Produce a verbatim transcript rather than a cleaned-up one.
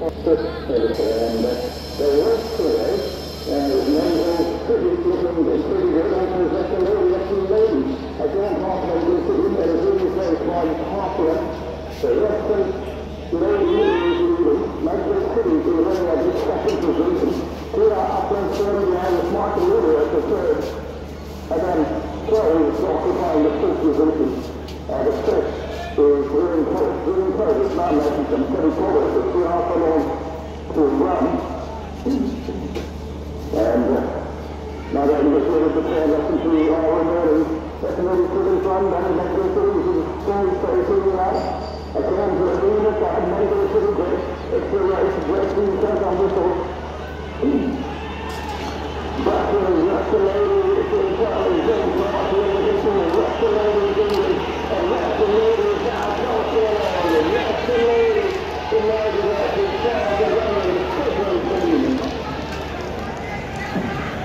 And uh, they work today, and there's no little pretty looking and pretty good owners at the lady, at the lady. I can't talk about this to you, but it's really very quite popular. The rest of the lady is like the city to the lady of the second position. Here are up and thirty behind the smart river at the third. And then Kelly is occupying the fifth position. And the fifth is Green Coat. Green Coat is not making some pretty quarters, but we're also going to run. And uh, now that we just waited for ten lessons to all remaining, that's another city run, then the next city is going to stay city now. Again, to the green side, Mango City Break. It's the race, Break Green Coat on whistle. Back to the rest of the lady, it's in Charlie, James Ross, the rest of the lady, England, and rest of the lady is now North Carolina, rest of the lady, the lady that is down the road, the Cleveland team.